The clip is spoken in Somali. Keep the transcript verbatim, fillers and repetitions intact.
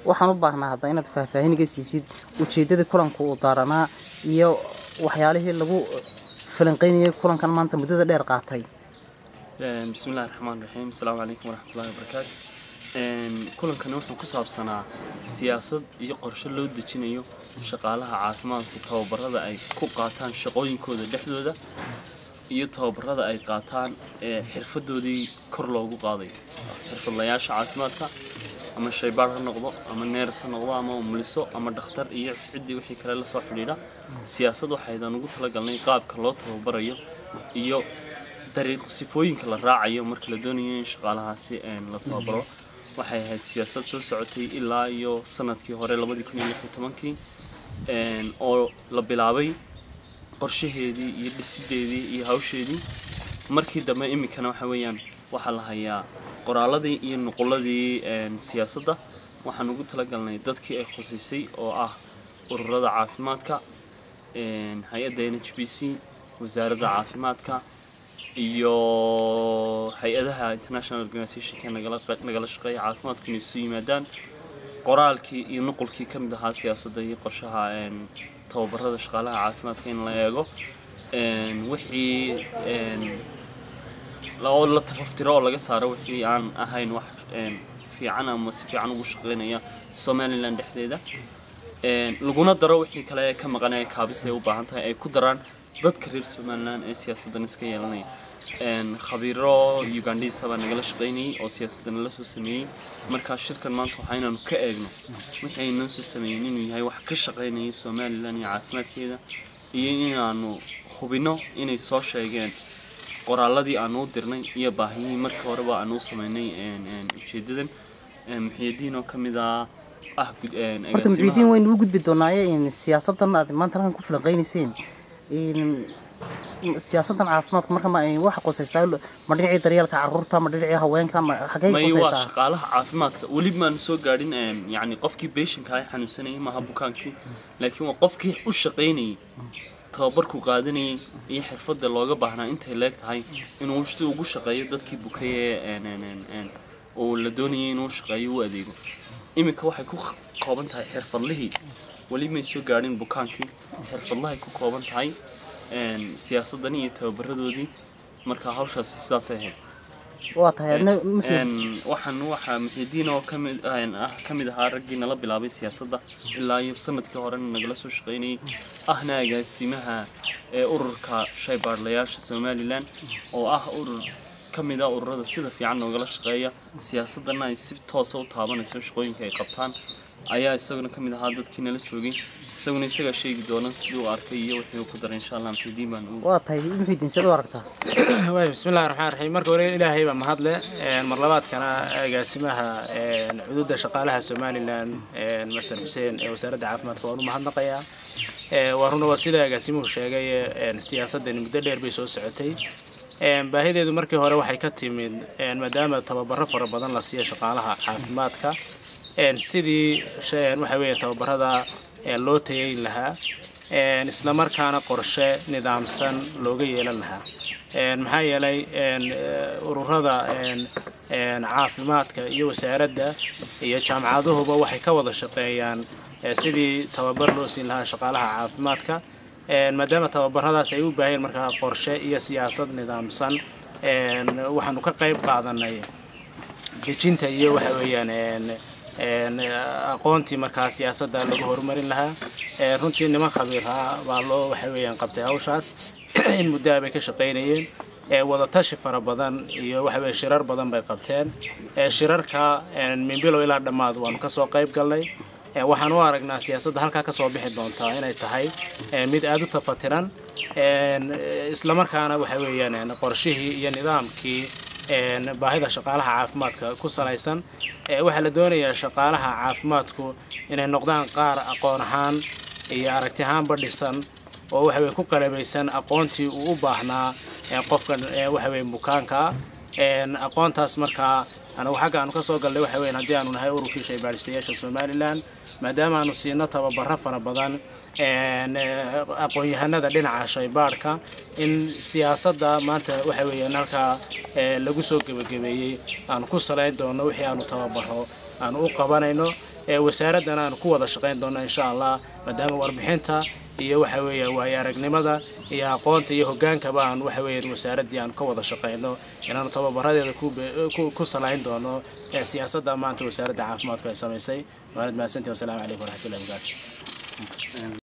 waxaan u baahnaa hadda inaad faahfaahin iga siisid ujeedada kulanka uu daaranaa iyo waxyaalihii lagu falanqeynayay kulankan maanta muddada dheer qaatay. bismillaahir rahmaanir rahiim. Assalaamu calaykum waraxmatullaahi wabarakaatuh. een kulankan wuxuu ku saabsanaa siyaasad iyo qorshe loo dejinayo shaqaalaha caafimaadka tababarada ay ku qaataan shaqooyinkooda dhexdooda iyo tababarada ay qaataan ee xirfadoodii kor loogu qaaday xirfadlayaasha caafimaadka ama shaybaar ha noqdo ama neers ha noqdo ama umuliso ama dhakhtar iyo cidii wixii kale la soo xiriira siyaasad waxaydan ugu talagalnay qaabka loo tababarayo iyo dariiq sifooyinka la raacayo marka la doonayo in shaqaalahaasi een la tababaro waxay ahayd siyaasad soo socotay ilaa iyo sanadkii hore laba kun iyo lix iyo toban een oo la bilaabay qorshaheedii iyo dhisideedii iyo hawsheedii markii dambe imikana waxa weeyaan waxa la hayaa qoraaladii iyo nuquladii een siyaasadda waxaan ugu talagalnay dadkii ay khusuusay oo ah ururada caafimaadka een hay'adda N H B C wasaaradda caafimaadka iyo hay'adaha international organization ka nagala nagala shaqeeya caafimaadka inay soo yimaadaan qoraalkii iyo nuqulkii ka mid ahaa siyaasadda iyo qorshaha een tababarada shaqaalaha caafimaadka in la eego een wixii een loo la tafaftiro oo laga saaro wixii aan ahayn wax een fiican ama si fiican ugu shaqeynaya Somaliland dhexdeeda een laguna daro wixii kale ka maqanay kaabis ay u baahan tahay ay ku daraan dadka reer Somaliland ee siyaasaddan iska yeelanaya een khabiiro Ugandese baa nagala shaqeynay oo siyaasaddan la soo sameeyay marka shirkan maanta waxaynu ka eegno wixii aynu soo sameeyay inuu yahay wax ka shaqeynaya Somaliland iyo caafimaadkeeda iyo inaanu hubino inay soo sheegeen qoraaladii aanu dirnay iyo baahiyii markii hore baa aanu sameynay een een ujeedadan een muxiyadiin oo kamid ah ah een horta muxiyadiin way noo gudbi doonaaye in siyaasaddan aad maanta halkan ku falanqeynayseen in siyaasaddan caafimaadka marka ma ay wax qosaysaa ma dhinacii daryeelka carruurta ma dhinacii haweenka ma xagee qosaysaa ma shaqaalaha caafimaadka wali ma soo gaadhin een yani qofkii patientka ay xanuunsanayay ma ha bukaankii laakiin waa qofkii u shaqeynayay tababarku qaadanayay iyo xirfadda looga baahnaa intay leeg tahay inuu si ugu shaqeeyo dadkii bukayay een een een oo la doonayay inuu shaqeeyo u adeego imika waxay ku kooban tahay xirfadlihii wali ma soo gaadhin bukaankii xirfadlaha ku kooban tahay een siyaasaddan iyo tababaradoodii marka hawshaas sidaas ay ahayd waa tahay een waxaan waxa muxiyadiin oo kamid ah kamid ah raggii nala bilaabay siyaasadda ilaa iyo sanadkii hore nagala soo shaqeynay ahna agaasimaha ee ururka shaybaarlayaasha Somaliland oo ah urur kamid ah ururada sida fiican nagala shaqeeya siyaasaddan ay si toos ah u taabanayso shaqooyinka ay qabtaan ayaa isaguna kamid ahaa dadkii nala joogay isaguna isaga sheegi doona sidoo arkay iyo wixii ku daray insha Allah muxiyadiin baan waa tahay muxiyadiin sidoo aragtaa way bismillaahir rahmaanir rahiim marka hore ilaahay baa mahadle een mar labaadkana agaasimaha een xuduudda shaqaalaha Somaliland een Masar Hussein ee wasaaradda caafimaadka waa u mahadnaqayaa ee waruna waa sida agaasimuhu sheegay een siyaasaddan muddo dheer bay soo socotay een baahideedu markii hore waxay ka timid een maadaama tababaro fara badan la siiyo shaqaalaha caafimaadka een sidii sheen waxa weeye tababarada ee loo tayeyn lahaa een isla markaana qorshe nidaamsan looga yeelan lahaa een maxaa yeelay een ururada een een caafimaadka iyo wasaaradda iyo jaamacaduhuba waxay ka wada shaqeeyaan sidii tababar loo siin lahaa shaqaalaha caafimaadka een maadaama tababaradaas ay u baahan markaa qorshe iyo siyaasad nidaamsan een waxaanu ka qayb qaadanay dejinta iyo waxa weeyaan een een aqoontii markaa siyaasadda lagu horumarin lahaa ee runtii niman khabiir ah baa loo waxa weeyaan qabtay hawshaas in muddo ay ka shaqeynayeen ee wada tashi fara badan iyo waxa weey shirar badan bay qabteen ee shirarka een min bilow ilaa dhamaad waan ka soo qayb galnay ee waxaan u aragnaa siyaasadda halka ka soo bixi doonta inay tahay ee mid aad u tafatiran een isla markaana waxa weeyaan qorshihii iyo nidaamkii een baahida shaqaalaha caafimaadka ku salaysan ee waxa la doonayaa shaqaalaha caafimaadku inay noqdaan qaar aqoon ahaan iyo aragti ahaan badhisan oo waxa weey ku qalabaysan aqoontii uu u baahnaa ee qofka waxa weey bukaanka een aqoontaas markaa ana waxa aan ka soo galnay waxa weey hadii aanu nahay ururkii shaybaaristayaasha Somaliland maadaama aanu siino tababaro fara badan een aqoon-yahanada dhinaca shaybaarka in siyaasadda maanta waxa weeyaan halka lagu soo gabagabeeyay aan ku saleyn doono wixii aanu tababaro aan u qabanayno wasaaradana aan ku wada shaqayn doono insha Allah maadaama warbixinta iyo waxa weeye waaya aragnimada iyo aqoonta iyo hoggaanka baan waxa weeye wasaaradii aan ka wada shaqayno inaan tababaradeeda ku ku salayn doono siyaasadda maanta wasaaradda caafimaadka ay sameysay. Waad mahadsantahay. Assalaamu calaykum wa rahmatullahi wa barakaatuh.